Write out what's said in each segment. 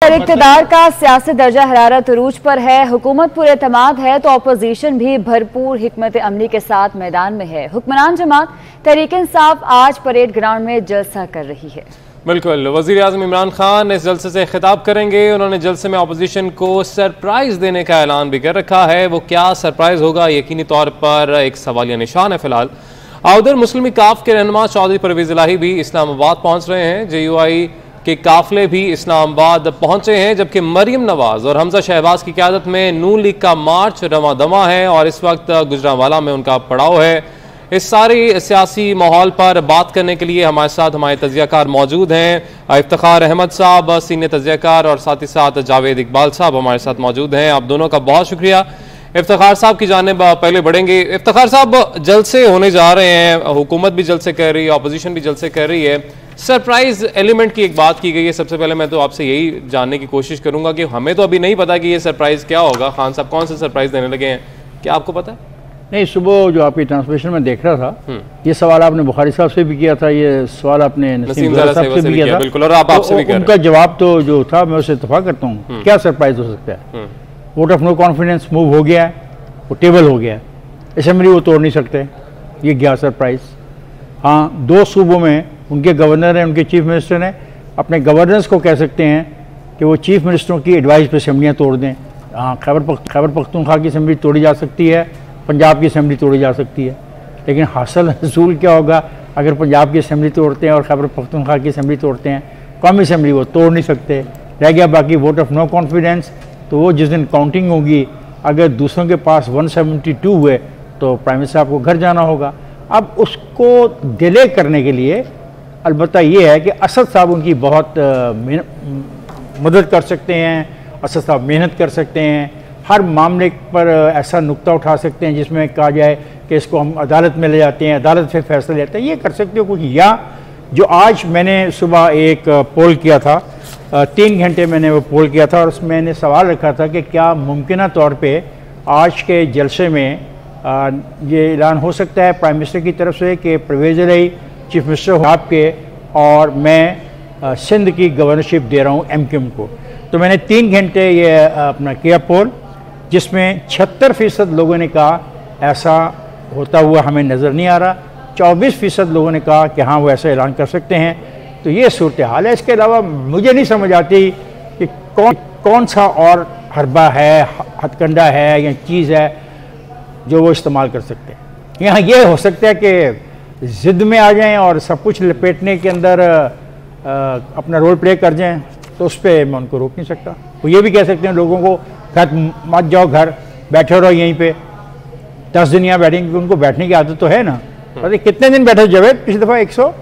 अगर इक़्तिदार का सियासी दर्जा हरारत उरूज पर है, हुकूमत पर एतमाद है, तो अपोजिशन भी भरपूर हिकमत अमली के साथ मैदान में है। हुक्मरान जमात तहरीक-ए-इंसाफ आज परेड ग्राउंड में जलसा कर रही है। बिल्कुल, वज़ीर आज़म इमरान खान इस जलसे से खिताब करेंगे। उन्होंने जलसे में अपोजिशन को सरप्राइज देने का ऐलान भी कर रखा है। वो क्या सरप्राइज होगा, यकीनी तौर पर एक सवालिया निशान है फिलहाल। उधर मुस्लिम काफ के रहनुमा चौधरी परवेज इलाही भी इस्लामाबाद पहुंच रहे हैं। JUI के काफिले भी इस्लामाबाद पहुंचे हैं, जबकि मरियम नवाज और हमजा शहबाज की क़यादत में नून लीग का मार्च रवा दमा है और इस वक्त गुजरांवाला में उनका पड़ाव है। इस सारी सियासी माहौल पर बात करने के लिए हमारे साथ हमारे तजियाकार मौजूद हैं। इफ्तिखार अहमद साहब सीनियर तजियाकार और साथ ही साथ जावेद इकबाल साहब हमारे साथ मौजूद हैं। आप दोनों का बहुत शुक्रिया। इफ्तिखार साहब की जानिब पहले बढ़ेंगे। इफ्तिखार साहब, जलसे होने जा रहे हैं, हुकूमत भी जलसे कर रही है, अपोजिशन भी जलसे कर रही है। सरप्राइज एलिमेंट की एक बात की गई है। सबसे पहले मैं तो आपसे यही जानने की कोशिश करूंगा कि हमें तो अभी नहीं पता कि ये सरप्राइज क्या होगा। खान साहब कौन सा सरप्राइज देने लगे हैं, क्या आपको पता है? नहीं, सुबह जो आपकी ट्रांसलेशन में देख रहा था, ये सवाल आपने बुखारी साहब से भी किया था, ये सवाल आपने नसीम साहब से भी किया था। बिल्कुल, और आप आपसे भी कर रहे हैं। उनका जवाब तो जो था मैं उससे इत्तेफाक करता हूँ। क्या सरप्राइज हो सकता है? Vote of no confidence move हो गया है, वो टेबल हो गया है, असेंबली वो तोड़ नहीं सकते, ये गया सरप्राइज। हाँ, 2 सूबों में उनके गवर्नर हैं, उनके चीफ मिनिस्टर हैं, अपने गवर्नर्स को कह सकते हैं कि वो चीफ मिनिस्टरों की एडवाइस पर असेंबलियाँ तोड़ दें। हाँ, खैबर पख्तूनख्वा की असेंबली तोड़ी जा सकती है, पंजाब की असेंबली तोड़ी जा सकती है, लेकिन हासिल हसूल क्या होगा अगर पंजाब की असेंबली तोड़ते हैं और खैबर पख्तूनख्वा की असेंबली तोड़ते हैं? कौमी असेंबली वो तोड़ नहीं सकते। रह गया बाकी वोट ऑफ नो कॉन्फिडेंस, तो वो जिस दिन काउंटिंग होगी, अगर दूसरों के पास 172 हुए तो प्राइम मिनिस्टर साहब को घर जाना होगा। अब उसको डिले करने के लिए अलबत्ता ये है कि असद साहब उनकी बहुत मदद कर सकते हैं, असद साहब मेहनत कर सकते हैं, हर मामले पर ऐसा नुक्ता उठा सकते हैं जिसमें कहा जाए कि इसको हम अदालत में ले जाते हैं, अदालत से फैसला लेते हैं, ये कर सकते हो कुछ। या जो आज मैंने सुबह एक पोल किया था, 3 घंटे मैंने वो पोल किया था और उसमें मैंने सवाल रखा था कि क्या मुमकिन तौर पे आज के जलसे में ये ऐलान हो सकता है प्राइम मिनिस्टर की तरफ से कि परवेज इलाही चीफ मिनिस्टर आपके और मैं सिंध की गवर्नरशिप दे रहा हूँ MQM को। तो मैंने 3 घंटे ये अपना किया पोल, जिसमें 76% लोगों ने कहा ऐसा होता हुआ हमें नज़र नहीं आ रहा, 24% लोगों ने कहा कि हाँ वो ऐसा ऐलान कर सकते हैं। तो ये सूरत हाल है। इसके अलावा मुझे नहीं समझ आती कि कौन सा और हरबा है, हथकंडा है या चीज़ है जो वो इस्तेमाल कर सकते हैं। यहाँ ये हो सकता है कि ज़िद में आ जाएं और सब कुछ लपेटने के अंदर अपना रोल प्ले कर जाएं, तो उस पर मैं उनको रोक नहीं सकता। वो ये भी कह सकते हैं लोगों को घर मत जाओ, घर बैठे रहो यहीं पे, 10 दिन यहाँ बैठेंगे, क्योंकि उनको बैठने की आदत तो है ना। अरे कितने दिन बैठे जावेद? पिछली दफ़ा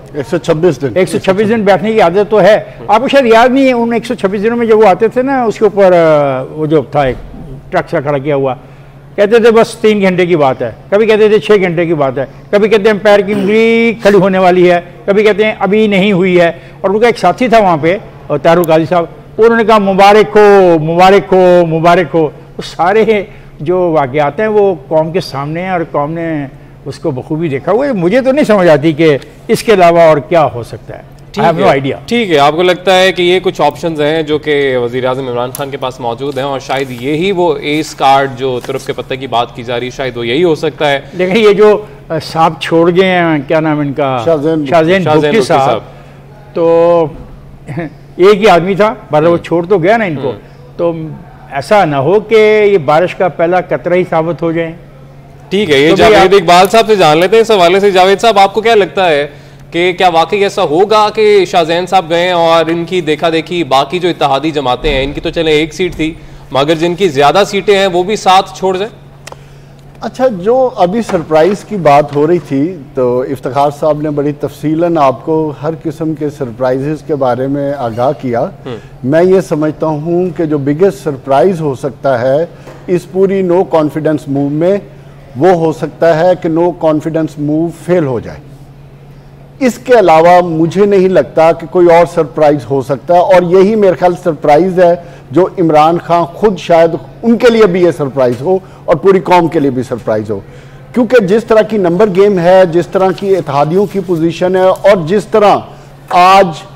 126 दिन बैठने की आदत तो है। आपको शायद याद नहीं है, उन 126 दिनों में जब वो आते थे ना, उसके ऊपर वो जो था एक ट्रक सा खड़ा किया हुआ, कहते थे बस 3 घंटे की बात है, कभी कहते थे 6 घंटे की बात है, कभी कहते हैं पैर की उंगली खड़ी होने वाली है, कभी कहते हैं अभी नहीं हुई है। और उनका एक साथी था वहाँ पे, तारुल काजी साहब, उन्होंने कहा मुबारक हो मुबारक हो मुबारक हो। वो सारे जो वाक़यात हैं वो कौम के सामने हैं और कौम ने उसको बखूबी देखा हुआ है। मुझे तो नहीं समझ आती कि इसके अलावा और क्या हो सकता है। I have no idea. ठीक है, आपको लगता है कि ये कुछ ऑप्शंस हैं जो कि वज़ीर आज़म इमरान खान के पास मौजूद हैं और शायद यही वो एस कार्ड जो तुरुफ के पत्ते की बात की जा रही है, शायद वो यही हो सकता है। लेकिन ये जो साहब छोड़ गए हैं, क्या नाम इनका, शाहज़ैन भुट्टी साहब, तो एक ही आदमी था, पर वो छोड़ तो गया ना इनको। तो ऐसा ना हो कि ये बारिश का पहला कतरा ही साबित हो जाए। ठीक है, ये तो जावेद इकबाल साहब से जान लेते हैं इस हवाले से। जावेद साहब, आपको क्या लगता है कि क्या वाकई ऐसा होगा कि शाहज़ैन साहब गए और इनकी देखा देखी बाकी जो इत्तेहादी जमातें हैं, इनकी तो चले 1 सीट थी, मगर जिनकी ज़्यादा सीटें हैं वो भी साथ छोड़ जाए? अच्छा, जो अभी सरप्राइज की बात हो रही थी, तो इफ्तिखार साहब ने बड़ी तफसीलन आपको हर किस्म के सरप्राइजेस के बारे में आगाह किया। मैं ये समझता हूँ कि जो बिगेस्ट सरप्राइज हो सकता है इस पूरी नो कॉन्फिडेंस मूव में, वो हो सकता है कि नो कॉन्फिडेंस मूव फेल हो जाए। इसके अलावा मुझे नहीं लगता कि कोई और सरप्राइज हो सकता है, और यही मेरे ख्याल सरप्राइज है जो इमरान खान खुद, शायद उनके लिए भी ये सरप्राइज हो और पूरी कौम के लिए भी सरप्राइज हो, क्योंकि जिस तरह की नंबर गेम है, जिस तरह की इत्तेहादियों की पोजीशन है और जिस तरह आज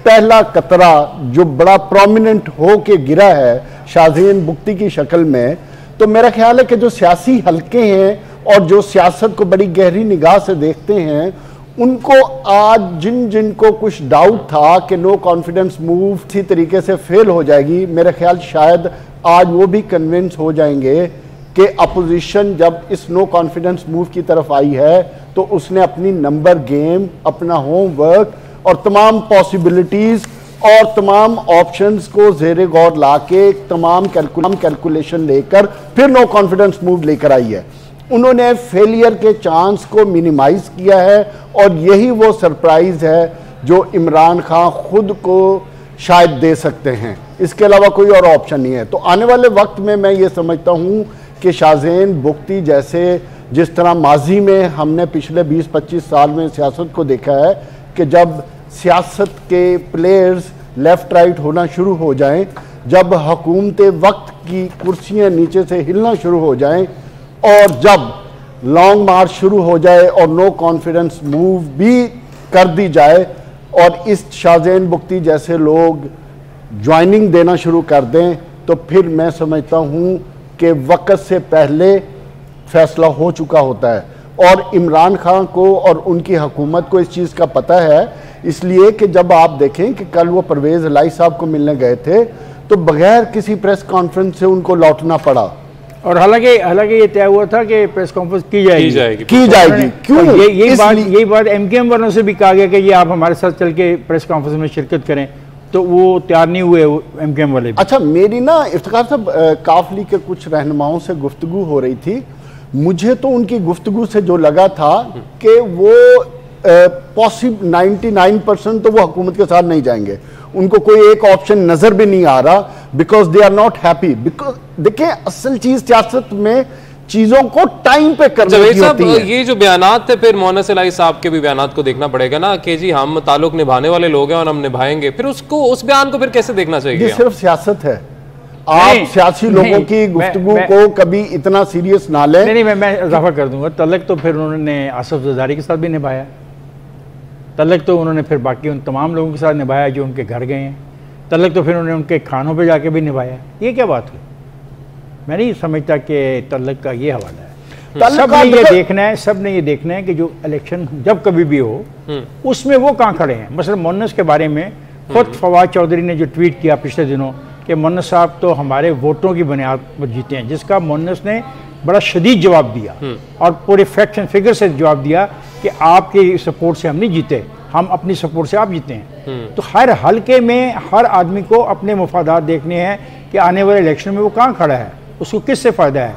पहला कतरा जो बड़ा प्रोमिनेंट हो के गिरा है शाहजेन बुख्ती की शक्ल में, तो मेरा ख्याल है कि जो सियासी हलके हैं और जो सियासत को बड़ी गहरी निगाह से देखते हैं, उनको आज जिनको कुछ डाउट था कि नो कॉन्फिडेंस मूव इसी तरीके से फेल हो जाएगी, मेरा ख्याल शायद आज वो भी कन्विंस हो जाएंगे कि अपोजिशन जब इस नो कॉन्फिडेंस मूव की तरफ आई है तो उसने अपनी नंबर गेम, अपना होमवर्क और तमाम पॉसिबिलिटीज और तमाम ऑप्शंस को जेरे गौर लाके तमाम कैलकुलेशन लेकर फिर नो कॉन्फिडेंस मूव लेकर आई है। उन्होंने फेलियर के चांस को मिनिमाइज किया है और यही वो सरप्राइज है जो इमरान खान खुद को शायद दे सकते हैं, इसके अलावा कोई और ऑप्शन नहीं है। तो आने वाले वक्त में मैं ये समझता हूँ कि शाहजेन बुख्ती जैसे जिस तरह माजी में हमने पिछले 20-25 साल में सियासत को देखा है कि जब सियासत के प्लेयर्स लेफ्ट राइट होना शुरू हो जाएं, जब हुकूमत वक्त की कुर्सियां नीचे से हिलना शुरू हो जाएं और जब लॉन्ग मार्च शुरू हो जाए और नो कॉन्फिडेंस मूव भी कर दी जाए और इस शाहजेन बुख्ती जैसे लोग ज्वाइनिंग देना शुरू कर दें, तो फिर मैं समझता हूं कि वक्त से पहले फैसला हो चुका होता है। और इमरान खान को और उनकी हुकूमत को इस चीज़ का पता है, इसलिए कि जब आप देखें कि कल वो परवेज़ इलाही साहब को मिलने गए थे तो बगैर किसी प्रेस कॉन्फ्रेंस से उनको लौटना पड़ा। और हालांकि ये तय हुआ था कि प्रेस कॉन्फ्रेंस की जाएगी। क्यों? यही बात एमकेएम वालों से भी कहा गया कि ये आप हमारे साथ चल के प्रेस कॉन्फ्रेंस में शिरकत करें, तो वो तैयार नहीं हुए एमकेएम वाले भी। अच्छा, मेरी ना इफ्तिखार साहब काफ लीग के कुछ रहनुमाओं से गुफ्तगू हो रही थी, मुझे तो उनकी गुफ्तगू से जो लगा था कि वो पॉसिबल 99% तो वो हुकूमत के साथ नहीं जाएंगे, उनको कोई एक ऑप्शन नजर भी नहीं आ रहा, because they are not happy. Because देखिए, असल चीज सियासत में चीजों को टाइम पे करना होती है। ये जो बयानात थे, फिर मोहन्नस इलाही साहब के भी बयानात को देखना पड़ेगा ना कि जी हम ताल्लुक निभाने वाले लोग हैं और हम निभाएंगे, फिर उसको उस बयान को फिर कैसे देखना चाहिए? ये सिर्फ सियासत है, आप सियासी लोगों की गुफ्तगू को कभी इतना सीरियस ना लें। नहीं, मैं इजाफा कर दूंगा, तलक तो फिर उन्होंने आसिफ जरदारी के साथ भी निभाया, तलक तो उन्होंने फिर बाकी उन तमाम लोगों के साथ निभाया जो उनके घर गए हैं, तलक तो फिर उन्होंने उनके खानों पे जाके भी निभाया। ये क्या बात हुई? मैं नहीं समझता कि तलक का ये हवाला है। सब ने ये देखना है कि जो इलेक्शन जब कभी भी हो उसमें वो कहाँ खड़े हैं। मसलन मोहन्नस के बारे में खुद फवाद चौधरी ने जो ट्वीट किया पिछले दिनों कि मोहन्नस साहब तो हमारे वोटों की बुनियाद पर जीते हैं, जिसका मोहन्नस ने बड़ा शदीद जवाब दिया और पूरे फैक्ट्स एंड फिगर से जवाब दिया कि आपके सपोर्ट से हम नहीं जीते, हम अपनी सपोर्ट से आप जीते हैं। तो हर हलके में हर आदमी को अपने मुफादात देखने हैं कि आने वाले इलेक्शन में वो कहाँ खड़ा है, उसको किससे फ़ायदा है।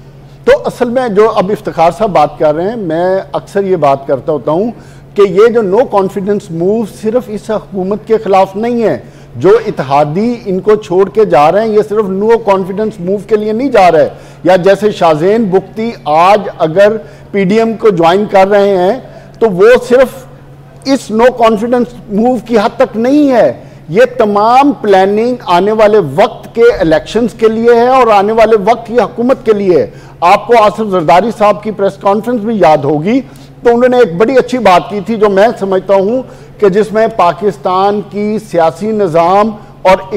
तो असल में जो अब इफ्तिखार साहब बात कर रहे हैं, मैं अक्सर ये बात करता होता हूँ कि ये जो नो कॉन्फिडेंस मूव सिर्फ इस हुकूमत के खिलाफ नहीं है, जो इत्तेहादी इनको छोड़ के जा रहे हैं ये सिर्फ नो कॉन्फिडेंस मूव के लिए नहीं जा रहे। या जैसे शाहजेन बुख्ती आज अगर पीडीएम को ज्वाइन कर रहे हैं तो वो सिर्फ इस नो कॉन्फिडेंस मूव की हद तक नहीं है, ये तमाम प्लानिंग आने वाले वक्त के इलेक्शंस के लिए है और आने वाले वक्त की हुकूमत के लिए है। आपको आसिफ जरदारी साहब की प्रेस कॉन्फ्रेंस भी याद होगी, तो उन्होंने एक बड़ी अच्छी बात की थी जो मैं समझता हूं कि जिसमें पाकिस्तान की सियासी निज़ाम और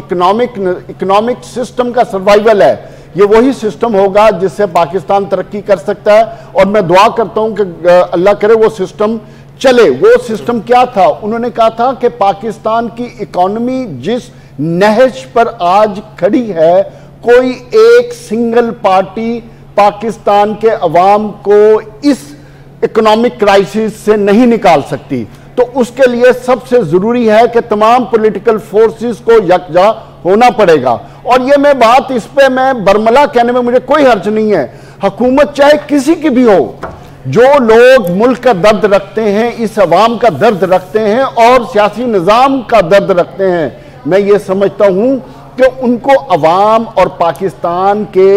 इकोनॉमिक सिस्टम का सर्वाइवल है, ये वही सिस्टम होगा जिससे पाकिस्तान तरक्की कर सकता है। और मैं दुआ करता हूं कि अल्लाह करे वो सिस्टम चले। वो सिस्टम क्या था? उन्होंने कहा था कि पाकिस्तान की इकोनॉमी जिस नहज पर आज खड़ी है, कोई एक सिंगल पार्टी पाकिस्तान के अवाम को इस इकोनॉमिक क्राइसिस से नहीं निकाल सकती। तो उसके लिए सबसे जरूरी है कि तमाम पॉलिटिकल फोर्सेस को यकजा होना पड़ेगा। और ये मैं बात इस पे मैं बरमला कहने में मुझे कोई हर्ज नहीं है, हुकूमत चाहे किसी की भी हो, जो लोग मुल्क का दर्द रखते हैं, इस अवाम का दर्द रखते हैं और सियासी निज़ाम का दर्द रखते हैं, मैं ये समझता हूं कि उनको अवाम और पाकिस्तान के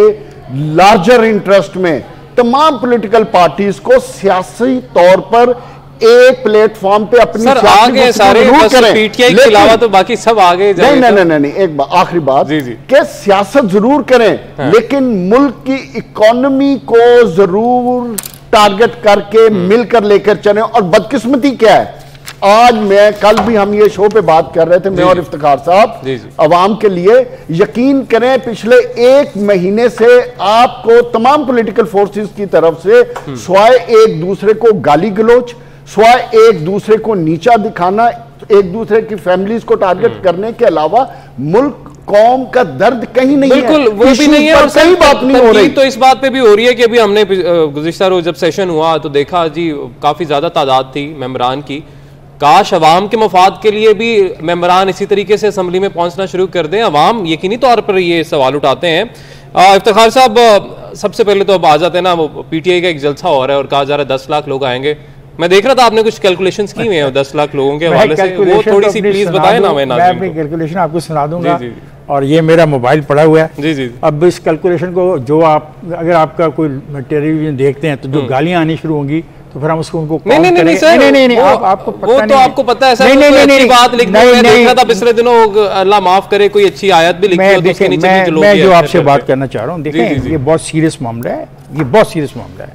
लार्जर इंटरेस्ट में तमाम पॉलिटिकल पार्टीज को सियासी तौर पर एक प्लेटफॉर्म पे अपनी आगे सारे पीटीआई के अलावा तो बाकी सब आगे जाए। नहीं, एक आखिरी बात कि सियासत जरूर करें, हाँ। लेकिन मुल्क की इकोनॉमी को जरूर टारगेट करके मिलकर लेकर चले। और बदकिस्मती क्या है, आज मैं कल भी हम ये शो पे बात कर रहे थे, मैं और इफ्तिखार साहब, अवाम के लिए यकीन करें पिछले 1 महीने से आपको तमाम पॉलिटिकल फोर्सेस की तरफ से स्वाय एक दूसरे को गाली गलोच, स्वाय एक दूसरे को नीचा दिखाना, एक दूसरे की फैमिलीज को टारगेट करने के अलावा मुल्क कौम का दर्द कहीं नहीं बिल्कुल है, वो भी नहीं है और कहीं बात नहीं हो रही। तो इस बात पे भी हो रही है कि अभी हमने गुज़िश्ता रोज जब सेशन हुआ तो देखा जी काफी ज्यादा तादाद थी मेंबरान की। काश अवाम के मफाद के लिए भी मेंबरान इसी तरीके से असम्बली में पहुंचना शुरू कर दें। अवाम यकीनी तौर पर ये सवाल उठाते हैं। इफ्तिखार साहब, सबसे पहले तो अब आ जाते हैं ना, वो पीटीआई का एक जलसा हो रहा है और कहा जा रहा है 10 लाख लोग आएंगे। मैं देख रहा था आपने कुछ कैलकुलेशंस की हुई हैं 10 लाख लोगों के हवाले से, वो थोड़ी सी प्लीज बताएं ना। मैं अपनी कैलकुलेशन आपको सुना दूंगा और ये मेरा मोबाइल पड़ा हुआ है। जी जी। अब इस कैलकुलेशन को जो आप अगर आपका कोई टेलीविजन देखते हैं तो जो गालियां आनी शुरू होंगी तो फिर हम उसको उनको नहीं सर, नहीं आपको पता नहीं, वो तो आपको पता है सर, नहीं बात लिखी मैं देख रहा था पिछले दिनों, अल्लाह माफ करे कोई अच्छी आयत भी लिखी हो तो उसके नीचे मैं जो आपसे बात करना चाह रहा हूँ, देखें ये बहुत सीरियस मामला है, ये बहुत सीरियस मामला है।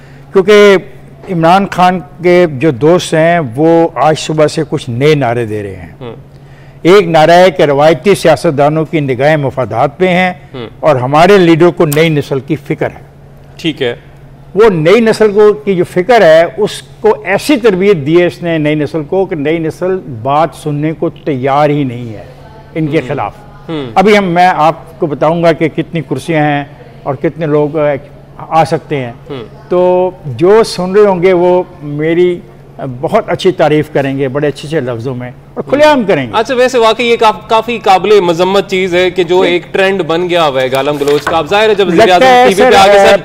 क्योंकि इमरान खान के जो दोस्त हैं वो आज सुबह से कुछ नए नारे दे रहे हैं। एक नारा है कि रवायती सियासतदानों की निगाहें मफादात पे हैं और हमारे लीडर को नई नस्ल की फिक्र है। ठीक है, वो नई नस्ल को की जो फिक्र है उसको ऐसी तरबियत दी है इसने नई नस्ल को कि नई नस्ल बात सुनने को तैयार ही नहीं है इनके खिलाफ। अभी मैं आपको बताऊंगा कि कितनी कुर्सियां हैं और कितने लोग आ सकते हैं, तो जो सुन रहे होंगे वो मेरी बहुत अच्छी तारीफ करेंगे बड़े अच्छे लफ्जों में और खुलेआम करेंगे। अच्छा, वैसे वाकई ये काफी काबिले मजम्मत चीज है कि जो एक ट्रेंड बन गया हुआ है गालम गलोच का। अब जाहिर है जब टीवी पे आगे सर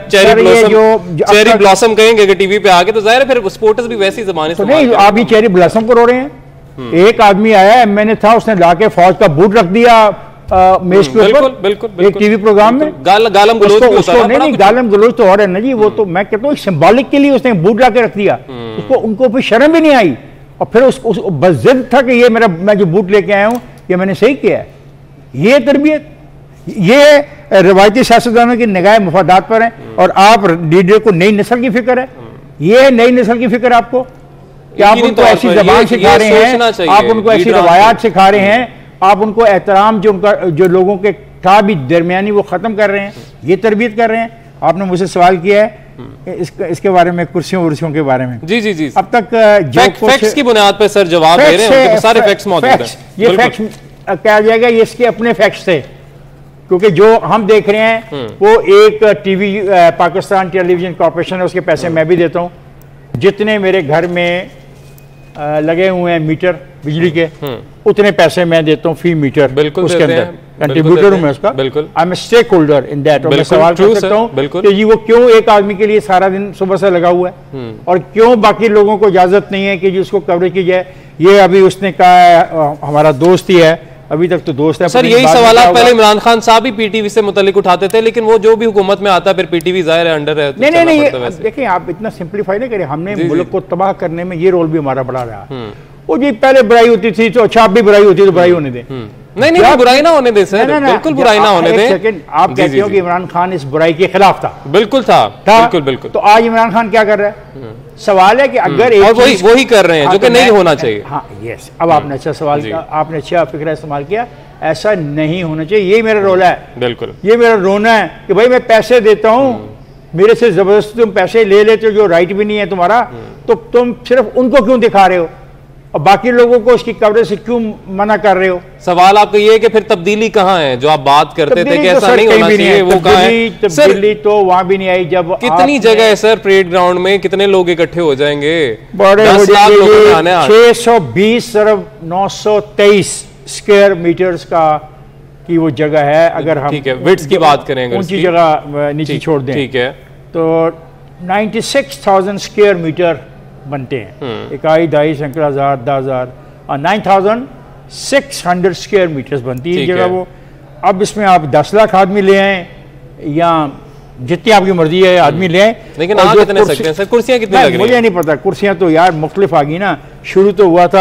चेरी ब्लॉसम कहेंगे कि टीवी पे आगे, तो जाहिर है फिर स्पोर्टर्स भी वैसी जबान तो नहीं, आप ही चेरी ब्लॉसम को रो रहे हैं। एक आदमी आया मैंने था, उसने लाके फौज का बूट रख दिया मेज के ऊपर एक टीवी प्रोग्राम में। गालम गलोच नहीं, गालम गलोच तो और है ना जी, वो तो मैं कहता हूँ सिंबॉलिक के लिए उसने बूट ला के रख दिया। उसको उनको फिर शर्म भी नहीं आई और फिर उसको बस जिद था कि ये मेरा मैं जो बूट लेके आया हूँ ये मैंने सही किया है। ये तरबियत, ये रवायती सियासतदानों की निगाह मफादात पर है और आप लीडर को नई नस्ल की फिक्र है। ये नई नस्ल की फिक्र आपको कि आप उनको ऐसी जबान सिखा रहे हैं, आप उनको ऐसी रवायात सिखा रहे हैं, आप उनको एहतराम जो उनका जो लोगों के था भी दरमियानी वो खत्म कर रहे हैं, ये तरबियत कर रहे हैं। आपने मुझसे सवाल किया है इसके बारे में, कुर्सियों उर्सियों के बारे में। जी जी जी। अब तक जो फैक्ट्स की बुनियाद पर सर जवाब दे रहे हैं, सारे फैक्ट्स मौजूद हैं। ये फैक्ट्स कहा जाएगा, ये इसके अपने फैक्ट्स थे, क्योंकि जो हम देख रहे हैं वो एक टीवी पाकिस्तान टेलीविजन कॉर्पोरेशन है, उसके पैसे मैं भी देता हूँ। जितने मेरे घर में लगे हुए हैं मीटर बिजली के, उतने पैसे मैं देता हूँ फी मीटर। बिल्कुल उसके अंदर कंट्रीब्यूटर हूँ मैं उसका। बिल्कुल, I am stakeholder in that. और मैं सवाल कर सकता हूँ कि जी वो क्यों एक आदमी के लिए सारा दिन सुबह से लगा हुआ है और क्यों बाकी लोगों को इजाजत नहीं है कि जी उसको कवरेज की जाए। ये अभी उसने कहा हमारा दोस्त ही है, अभी तक तो दोस्त है। सर यही सवाल पहले इमरान खान साहब ही पीटीवी से मुतालिक उठाते थे, लेकिन वो जो भी हुकूमत में आता है फिर पीटीवी जाहिर है अंडर है। नहीं, देखिए आप इतना सिंप्लीफाई नहीं करें। हमने मुल्क को तबाह करने में ये रोल भी हमारा बड़ा रहा। वो जी पहले बुराई होती थी तो अच्छा, अब भी बुराई होती है तो बुराई होने दें। नहीं, बुराई ना होने दे सर, बिल्कुल बुराई ना होने दें। सेकंड, आप कहते हो कि इमरान खान इस बुराई के खिलाफ था। बिल्कुल था, बिल्कुल। तो आज इमरान खान क्या कर रहा है? सवाल है कि अगर वही कर रहे हैं जो कि नहीं होना चाहिए। हाँ, यस। अब आपने अच्छा सवाल किया, आपने अच्छा फिक्र इस्तेमाल किया। ऐसा नहीं होना चाहिए, ये मेरा रोल है। बिल्कुल, ये मेरा रोना है कि भाई मैं पैसे देता हूँ, मेरे से जबरदस्ती तुम पैसे ले लेते हो जो राइट भी नहीं है तुम्हारा, तो तुम सिर्फ उनको क्यों दिखा रहे हो और बाकी लोगों को उसकी कवरेज से क्यों मना कर रहे हो? सवाल आपका ये है कि फिर तब्दीली कहाँ है जो आप बात करते थे कि ऐसा नहीं होना चाहिए, वो कहाँ है? तब्दीली तो वहां भी नहीं आई। जब कितनी जगह है सर परेड ग्राउंड में, कितने लोग इकट्ठे हो जाएंगे? 620,923 स्क्वायर मीटर्स का की वो जगह है। अगर हम ठीक है विड्थ की बात करेंगे, ऊंची जगह नीचे छोड़ दें, ठीक है, तो 96,000 स्क्वायर मीटर बनते हैं। इकाई, दहाई, सैकड़ा, हजार, 10,000 और 9,600 स्क्वायर मीटर्स बनती है जगह वो। अब इसमें आप 10 लाख आदमी ले आए या जितनी आपकी मर्जी है आदमी ले आए, लेकिन आप कितने सकते हैं सर? कुर्सियां कितनी लग रही हैं? मुझे नहीं पता, कुर्सियां तो यार मुख्तलिफ आ गई ना। शुरू तो हुआ था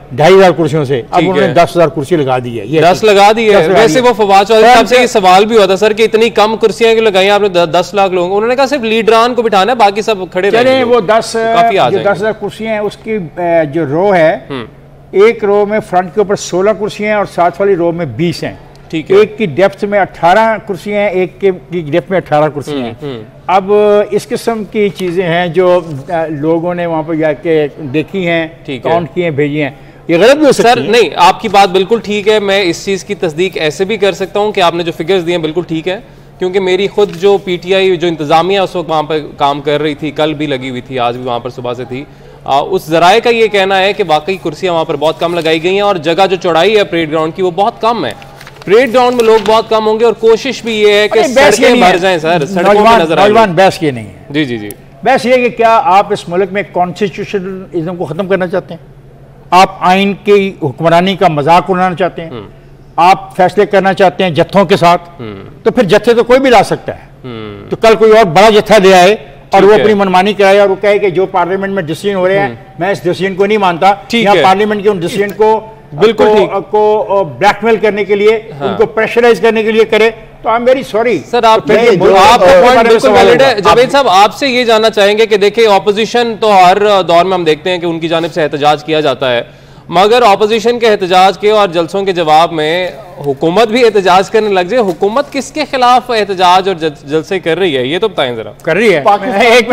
2,500 कुर्सियों से, अब उन्होंने 10,000 कुर्सी लगा दी है। ये 10 लगा दी है। वैसे वो फवाद चौधरी साहब से ये सवाल भी हुआ था सर कि इतनी कम कुर्सियां क्यों लगाई आपने 10 लाख लोगों, उन्होंने कहा सिर्फ लीडरान को बिठाना है, बाकी सब खड़े रहेंगे। वो 10,000 कुर्सियां हैं, उसकी जो रो है, एक रो में फ्रंट के ऊपर 16 कुर्सियां हैं और साथ वाली रो में 20 हैं। ठीक है। एक की डेप्थ में 18 कुर्सियां हैं, एक की डेप्थ में 18 कुर्सियां हैं। अब इस किस्म की चीजें हैं जो लोगों ने वहां पर जाके देखी हैं, काउंट किए हैं, भेजी हैं, ये गलत भी हो सकती है। सर नहीं, आपकी बात बिल्कुल ठीक है। मैं इस चीज की तस्दीक ऐसे भी कर सकता हूं कि आपने जो फिगर्स दिए हैं बिल्कुल ठीक है, क्योंकि मेरी खुद जो पीटीआई जो इंतजामिया उस वक्त वहां पर काम कर रही थी, कल भी लगी हुई थी, आज भी वहां पर सुबह से थी, उस जराए का ये कहना है कि वाकई कुर्सियां वहां पर बहुत कम लगाई गई हैं और जगह जो चौड़ाई है परेड ग्राउंड की वो बहुत कम है। परेड ग्राउंड में लोग बहुत कम होंगे और कोशिश भी ये है कि सड़कें भर जाएं सर, सड़कों में नजर आए। बहस ये नहीं है। जी जी जी, बहस ये कि क्या आप इस मुल्क में कॉन्स्टिट्यूशनलिज्म को खत्म करना चाहते हैं? आप आइन की हुक्मरानी का मजाक उड़ाना चाहते हैं? आप फैसले करना चाहते हैं जत्थों के साथ? तो फिर जत्थे तो कोई भी ला सकता है। तो कल कोई और बड़ा जत्था ले आए और वो अपनी मनमानी कराए और वो कहे कि जो पार्लियामेंट में डिसीजन हो रहे हैं मैं इस डिसीजन को नहीं मानता, या पार्लियामेंट के उन डिसीजन को बिल्कुल को ब्लैकमेल करने के लिए, उनको प्रेशराइज करने के लिए करे, तो I am very sorry sir. आपका पॉइंट बिल्कुल वैलिड है। जावेद साहब, आपसे ये जानना चाहेंगे कि देखिए ऑपोजिशन तो हर दौर में हम देखते हैं कि उनकी जानिब से एहतजाज किया जाता है, मगर ऑपोजिशन के एहतजाज के और जलसों के जवाब में हुकूमत भी एहतजाज करने लग जाए। हुकूमत किसके खिलाफ एहतजाज और जलसे कर रही है, ये तो बताएं जरा। कर रही है एक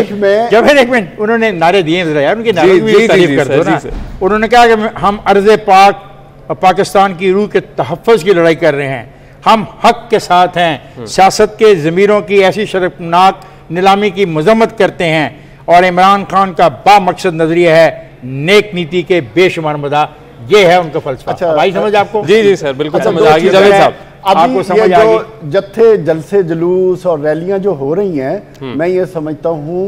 मिनट उन्होंने नारे दिए जरा यार, उनकी नारे की तारीफ कर दो ना। उन्होंने कहा कि हम अर्ज़े पाक और पाकिस्तान की रूह के तहफ़्फ़ुज़ की लड़ाई कर रहे हैं, हम हक के साथ हैं, सियासत के ज़मीरों की ऐसी शर्मनाक नीलामी की मजम्मत करते हैं और इमरान खान का बामकसद नजरिया है नेक नीति के बेशुमार मदा। ये है उनका फलसफा। अच्छा, भाई समझ आपको? जी जी सर, बिल्कुल समझ आ गई जावेद साहब। आपको समझ आ गई। जत्थे जलसे जुलूस और रैलियां जो हो रही हैं, मैं ये समझता हूं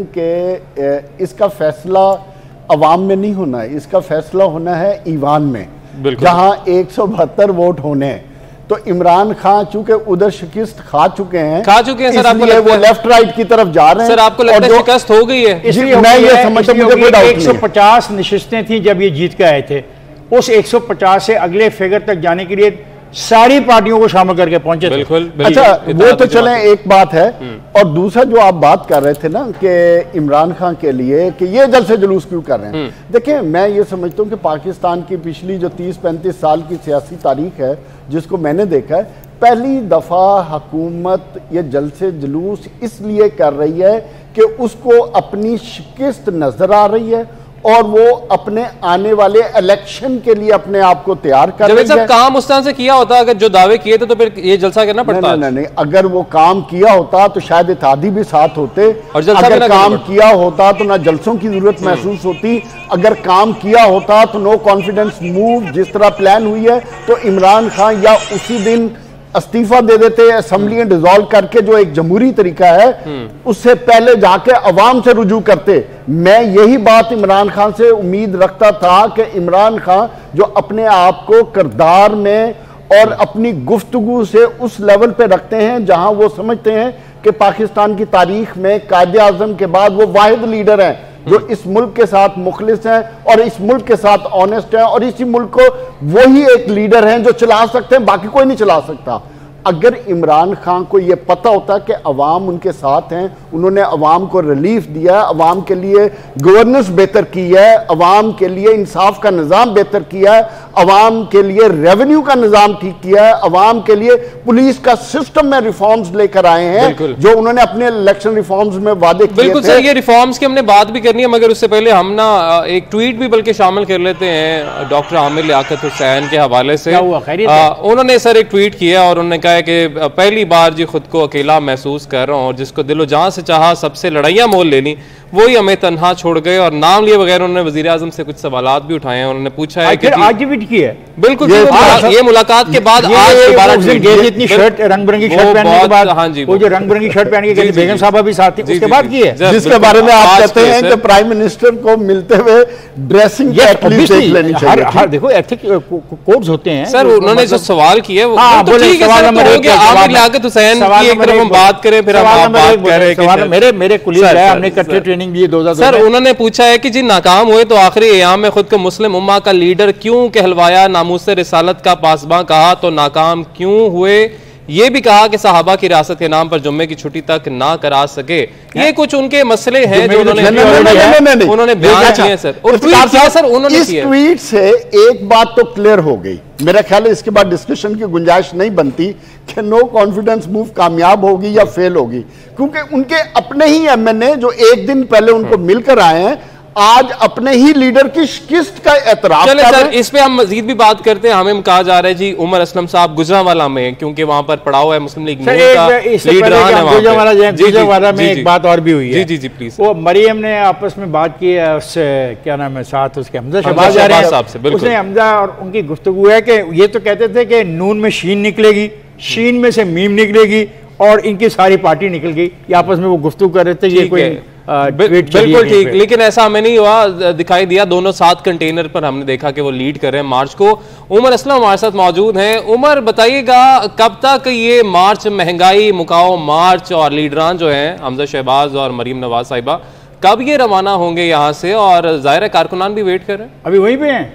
कि इसका फैसला अवाम में नहीं होना है, इसका फैसला होना है ईवान में, जहां 172 वोट होने हैं। तो इमरान खान चूंकि उधर शिकस्त खा चुके हैं सर, आपको वो लेफ्ट राइट की तरफ जा रहे हैं। सर आपको लगता है शिकस्त हो गई है? इसलिए मैं ये समझता हूं कि 150 नशिस्तें थी जब ये जीत के आए थे, उस 150 से अगले फिगर तक जाने के लिए सारी पार्टियों को शामिल करके पहुंचे। बिल्कुल। अच्छा, वो तो चले एक बात है, और दूसरा जो आप बात कर रहे थे ना कि इमरान खान के लिए कि ये जलसे जुलूस क्यों कर रहे हैं, देखिए मैं ये समझता हूं कि पाकिस्तान की पिछली जो 30-35 साल की सियासी तारीख है जिसको मैंने देखा है, पहली दफा हुकूमत ये जलसे जुलूस इसलिए कर रही है कि उसको अपनी शिकस्त नजर आ रही है और वो अपने आने वाले इलेक्शन के लिए अपने आप को तैयार कर रही है। काम उस तरह से किया होता, अगर जो दावे किए थे तो फिर ये जलसा करना पड़ता। नहीं, अगर वो काम किया होता तो शायद इत्तेहादी भी साथ होते, और अगर काम किया होता तो ना जलसों की जरूरत महसूस होती, अगर काम किया होता तो नो कॉन्फिडेंस मूव जिस तरह प्लान हुई है तो इमरान खान या उसी दिन इस्तीफा दे देते, असेंबली डिसॉल्व करके जो एक जमहूरी तरीका है उससे पहले जाके अवाम से रुजू करते। मैं यही बात इमरान खान से उम्मीद रखता था कि इमरान खान जो अपने आप को किरदार में और अपनी गुफ्तगू से उस लेवल पे रखते हैं जहां वो समझते हैं कि पाकिस्तान की तारीख में कायदे आजम के बाद वो वाहिद लीडर हैं जो इस मुल्क के साथ मुखलिस हैं और इस मुल्क के साथ ऑनेस्ट हैं और इसी मुल्क को वही एक लीडर हैं जो चला सकते हैं, बाकी कोई नहीं चला सकता। अगर इमरान खान को यह पता होता कि अवाम उनके साथ हैं, उन्होंने अवाम को रिलीफ दिया है, अवाम के लिए गवर्नेंस बेहतर की है, अवाम के लिए इंसाफ का निज़ाम बेहतर किया है, अवाम के लिए रेवेन्यू का निज़ाम ठीक किया है, अवाम के लिए पुलिस का सिस्टम में रिफॉर्म्स लेकर आए हैं जो उन्होंने अपने इलेक्शन रिफॉर्म्स में वादे किए थे। बिल्कुल सर, ये रिफॉर्म्स की हमने बात भी करनी है, मगर उससे पहले हम ना एक ट्वीट भी बल्कि शामिल कर लेते हैं डॉक्टर आमिर लियाकत हुसैन के हवाले से। उन्होंने सर एक ट्वीट किया और उन्होंने कहा कि पहली बार जी खुद को अकेला महसूस कर रहा हूं और जिसको दिलो जान से चाहा सबसे लड़ाइयां मोल लेनी वही हमें तन्हा छोड़ गए। और नाम लिए बगैर उन्होंने वजीर आजम से कुछ सवालात भी उठाए हैं। उन्होंने पूछा है कि आज ट्वीट की है। बिल्कुल ये मुलाकात के बाद आज इतनी शर्ट रंग बिरंगी शर्ट पहनने के बाद, हाँ जी, वो जो रंग बिरंगी शर्ट पहन के बेगम साहबा भी साथ थी, उसके बाद की है, जिसके बारे में आप कहते हैं कि प्राइम मिनिस्टर को मिलते हुए ड्रेसिंग लेनी चाहिए। देखो एथिक कोड्स होते हैं सर। उन्होंने जो सवाल किया वो ठीक है सर, आमिर लियाकत हुसैन की एक तरफ हम बात करें फिर हम बात करें। मेरे कुलीग है, हमने इकट्ठे ट्रेनिंग वार्निंग दी 2002 सर उन्होंने पूछा है कि जी नाकाम हुए तो आखिरी अयाम में खुद को मुस्लिम उम्मा का लीडर क्यों कहलवाया, नामूस रिसालत का पासबां कहा तो नाकाम क्यों हुए, ये भी कहा कि सहाबा की रियासत के नाम पर जुम्मे की छुट्टी तक ना करा सके। ये कुछ उनके मसले हैं जो उन्होंने बयान किए सर। और ट्वीट किया सर उन्होंने, इस ट्वीट से एक बात तो क्लियर हो गई, मेरा ख्याल है इसके बाद डिस्कशन की गुंजाइश नहीं बनती कि नो कॉन्फिडेंस मूव कामयाब होगी या फेल होगी, क्योंकि उनके अपने ही एमएनए जो एक दिन पहले उनको मिलकर आए हैं आज अपने ही लीडर की शिकस्त का एतराफ कर रहे हैं। इस पे हम मजीद भी बात करते हैं। हमें कहा जा रहा है जी उमर असलम साहब गुजरांवाला में, क्योंकि वहां पर पड़ाव है मुस्लिम लीग का गुजरांवाला में एक बात और भी हुई है। जी जी प्लीज। वो मरियम ने आपस में बात की है उससे, क्या नाम है साथ उसके हमजा शहबाज साहब से, उसने हमजा और उनकी गुफ्तगू है कि ये तो कहते थे कि नून में शीन निकलेगी, शीन में से मीम निकलेगी और इनकी सारी पार्टी निकल गई। ये आपस में वो गुफ्तगू कर रहे थे। ये कोई बिल्कुल ठीक, लेकिन ऐसा हमें नहीं हुआ, दिखाई दिया दोनों साथ कंटेनर पर हमने देखा कि वो लीड कर रहे हैं मार्च को। उमर असलम हमारे साथ मौजूद हैं। उमर बताइएगा कब तक ये मार्च, महंगाई मुकाओ मार्च और लीडरान जो हैं हमजा शहबाज और मरीम नवाज साहिबा, कब ये रवाना होंगे यहाँ से? और जाहिर है कारकुनान भी वेट कर रहे हैं, अभी वहीं पे हैं।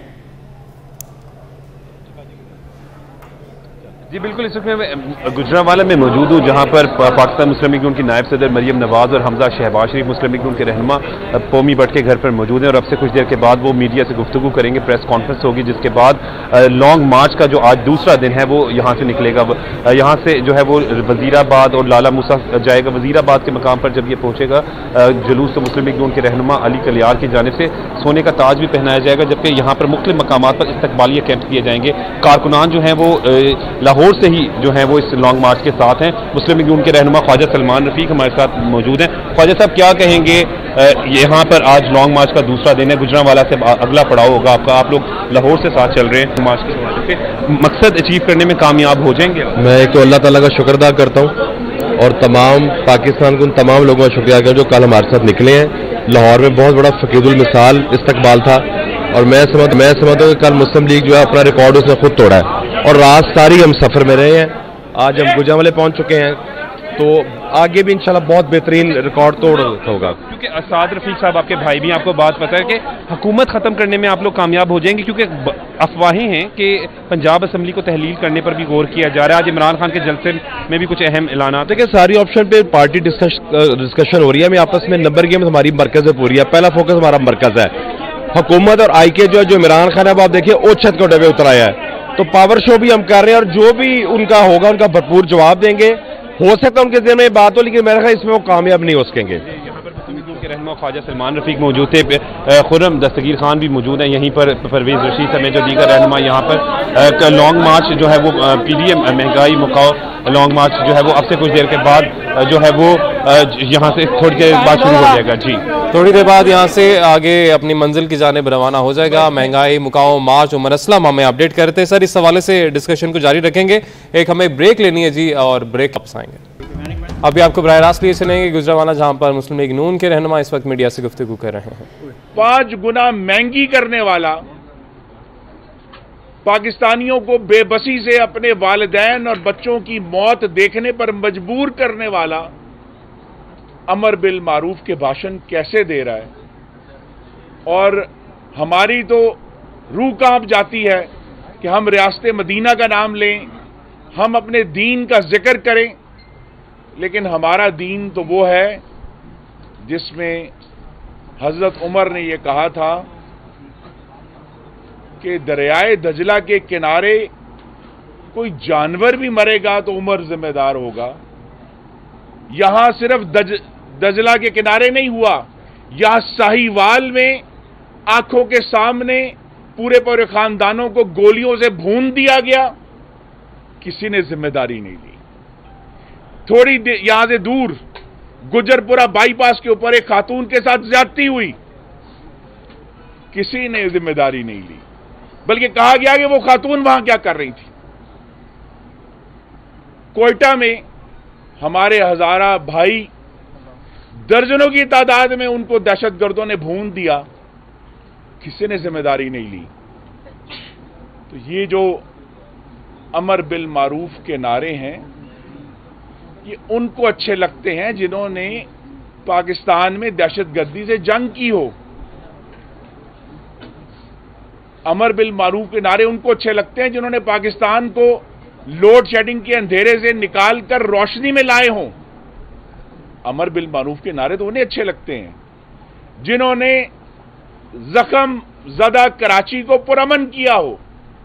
जी बिल्कुल, इस वक्त मैं गुजरांवाला में मौजूद हूँ जहाँ पर पाकिस्तान मुस्लिम लीग की नायब सदर मरियम नवाज और हमजा शहबाज शरीफ मुस्लिम लीग के रहनुमा कौमी भट्ट के घर पर मौजूद हैं और अब से कुछ देर के बाद वो मीडिया से गुफ्तगू करेंगे, प्रेस कॉन्फ्रेंस होगी, जिसके बाद लॉन्ग मार्च का जो आज दूसरा दिन है वो यहाँ से निकलेगा। यहाँ से जो है वो वजीराबाद और लाला मूसा जाएगा। वजीराबाद के मकाम पर जब ये पहुँचेगा जुलूस तो मुस्लिम लीग के रहनुमा अली कलियार की जानिब से सोने का ताज भी पहनाया जाएगा, जबकि यहाँ पर मुख्तलिफ मकामात पर इस्तकबालिया कैंप किए जाएंगे। कारकुनान जो हैं वो लाहौर से ही जो है वो इस लॉन्ग मार्च के साथ हैं। मुस्लिम लीग के रहनुमा ख्वाजा सलमान रफीक हमारे साथ मौजूद हैं। ख्वाजा साहब क्या कहेंगे, यहाँ पर आज लॉन्ग मार्च का दूसरा दिन है, गुजरांवाला से अगला पड़ाव होगा आपका, आप लोग लाहौर से साथ चल रहे हैं, मार्च के हवाले से मकसद अचीव करने में कामयाब हो जाएंगे? मैं एक तो अल्लाह ताला का शुक्र अदा करता हूँ और तमाम पाकिस्तान के उन तमाम लोगों का शुक्रिया कर जो कल हमारे साथ निकले हैं। लाहौर में बहुत बड़ा फकीदुल मिसाल इस्तकबाल था और मैं समझता हूँ कि कल मुस्लिम लीग जो है अपना रिकॉर्ड उसने खुद तोड़ा है और रात सारी हम सफर में रहे हैं। आज हम गुजरांवाला पहुंच चुके हैं तो आगे भी इंशाल्लाह बहुत बेहतरीन रिकॉर्ड तोड़ होगा। क्योंकि असाद रफीक साहब आपके भाई भी, आपको बात पता है कि हुकूमत खत्म करने में आप लोग कामयाब हो जाएंगे, क्योंकि अफवाहें हैं कि पंजाब असम्बली को तहलील करने पर भी गौर किया जा रहा है। आज इमरान खान के जलसे में भी कुछ अहम ऐलान। देखिए सारी ऑप्शन पे पार्टी डिस्कशन हो रही है, आपस में नंबर गेम हमारी मरकज है पूरी है। पहला फोकस हमारा मरकज है, हुकूमत और आई के जो इमरान खान है, आप देखिए ओछत को डबे उतर आया है, तो पावर शो भी हम कर रहे हैं और जो भी उनका होगा उनका भरपूर जवाब देंगे। हो सकता है उनके ज़हन में बात हो, लेकिन मेरा ख्याल इसमें वो कामयाब नहीं हो सकेंगे। यहाँ पर मुस्लिम लीग के रहनुमा ख्वाजा सलमान रफीक मौजूद थे, खुर्रम दस्तगीर खान भी मौजूद हैं, यहीं पर परवेज रशीद समेत जो दीगर रहनुमा यहाँ पर लॉन्ग मार्च जो है वो पीडीएम महंगाई मुकाओ लॉन्ग मार्च जो है वो अब से कुछ देर के बाद जो है वो यहाँ से थोड़ी देर बाद शुरू हो जाएगा। जी थोड़ी देर बाद यहाँ से आगे अपनी मंजिल की जानिब रवाना हो जाएगा महंगाई मुकाओ मार्च। उमर असलम हमें अपडेट करते हैं सर, इस हवाले से डिस्कशन को जारी रखेंगे। एक हमें ब्रेक लेनी है जी और ब्रेक वापस आएंगे। अभी आपको बराह रास्त लिए चलेंगे गुजरांवाला, जहाँ पर मुस्लिम लीग नून के रहनुमा इस वक्त मीडिया से गुफ्तगू कर रहे हैं। 5 गुना महंगी करने वाला, पाकिस्तानियों को बेबसी से अपने वालिदैन और बच्चों की मौत देखने पर मजबूर करने वाला अमर बिल मारूफ के भाषण कैसे दे रहा है, और हमारी तो रूह कांप जाती है कि हम रियासत मदीना का नाम लें, हम अपने दीन का जिक्र करें, लेकिन हमारा दीन तो वो है जिसमें हजरत उमर ने ये कहा था कि दरियाए दजला के किनारे कोई जानवर भी मरेगा तो उमर जिम्मेदार होगा। यहां सिर्फ दजला के किनारे नहीं हुआ, यहां साहिवाल में आंखों के सामने पूरे पूरे खानदानों को गोलियों से भून दिया गया, किसी ने जिम्मेदारी नहीं ली। थोड़ी यहां से दूर गुजरपुरा बाईपास के ऊपर एक खातून के साथ ज्यादती हुई, किसी ने जिम्मेदारी नहीं ली, बल्कि कहा गया कि वो खातून वहां क्या कर रही थी। कोयटा में हमारे हजारा भाई दर्जनों की तादाद में उनको दहशतगर्दों ने भून दिया, किसी ने जिम्मेदारी नहीं ली। तो ये जो अमर बिल मारूफ के नारे हैं, ये उनको अच्छे लगते हैं जिन्होंने पाकिस्तान में दहशतगर्दी से जंग की हो। अमर बिल मारूफ के नारे उनको अच्छे लगते हैं जिन्होंने पाकिस्तान को लोड शेडिंग के अंधेरे से निकालकर रोशनी में लाए हों। अमर बिल मारूफ के नारे तो उन्हें अच्छे लगते हैं जिन्होंने जख्म ज़दा कराची को पुरअमन किया हो।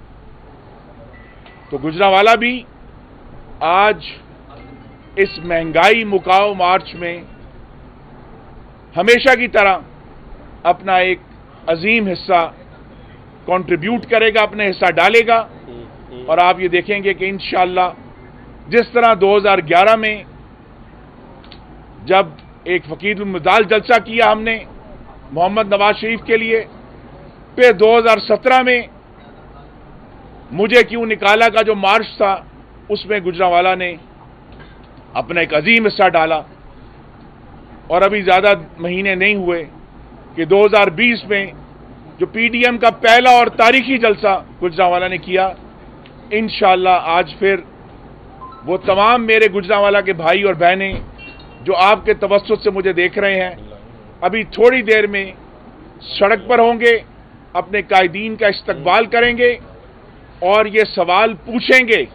तो गुजरांवाला भी आज इस महंगाई मुकाओ मार्च में हमेशा की तरह अपना एक अजीम हिस्सा कंट्रीब्यूट करेगा, अपने हिस्सा डालेगा। और आप ये देखेंगे कि इंशाअल्लाह जिस तरह 2011 में जब एक फकीरुल मिजाज जलसा किया हमने मोहम्मद नवाज शरीफ के लिए, फिर 2017 में मुझे क्यों निकाला का जो मार्च था उसमें गुजरांवाला ने अपना एक अजीम हिस्सा डाला। और अभी ज्यादा महीने नहीं हुए कि 2020 में जो पीडीएम का पहला और तारीखी जलसा गुजरांवाला ने किया, इंशाअल्लाह आज फिर वो तमाम मेरे गुजरांवाला के भाई और बहनें जो आपके तवस्सुत से मुझे देख रहे हैं, अभी थोड़ी देर में सड़क पर होंगे, अपने कायदीन का इस्तकबाल करेंगे और ये सवाल पूछेंगे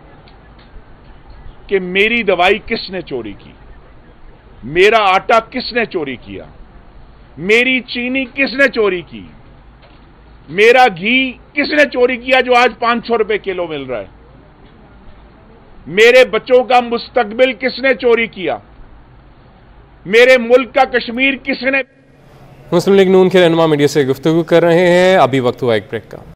कि मेरी दवाई किसने चोरी की, मेरा आटा किसने चोरी किया, मेरी चीनी किसने चोरी की, मेरा घी किसने चोरी किया जो आज 500 रुपए किलो मिल रहा है, मेरे बच्चों का मुस्तकबिल किसने चोरी किया, मेरे मुल्क का कश्मीर किसने। मुस्लिम लीग नून के रहनुमा मीडिया से गुफ्तगू कर रहे हैं। अभी वक्त हुआ एक ब्रेक का।